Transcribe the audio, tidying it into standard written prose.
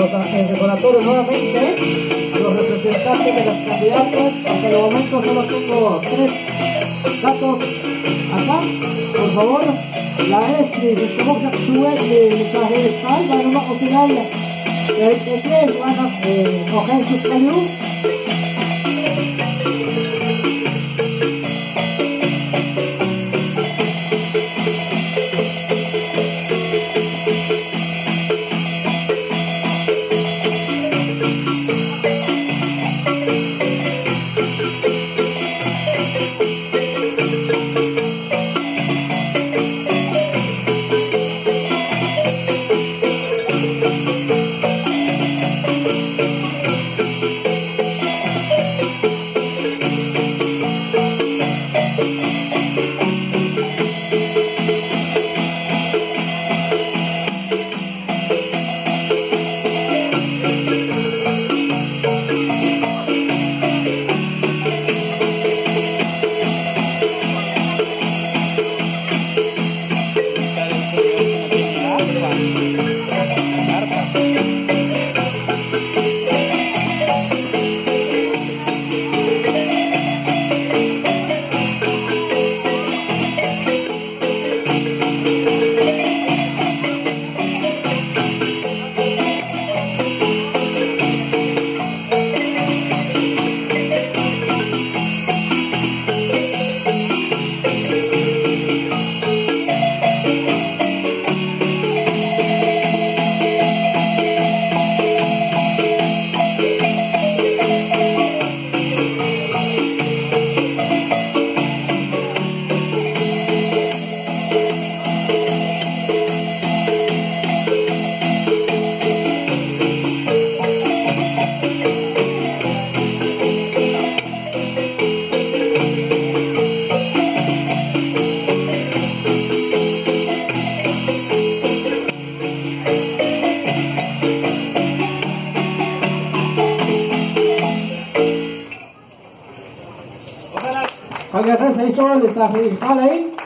recordatorio nuevamente a los representantes de las candidatas. Hasta el momento solo tengo 3 datos acá. Por favor, la Ashley de Somoza Suez de Kazajstán, la número final de Ezequiel, van a coger sus salud. Agar saya soal tak boleh hal lain.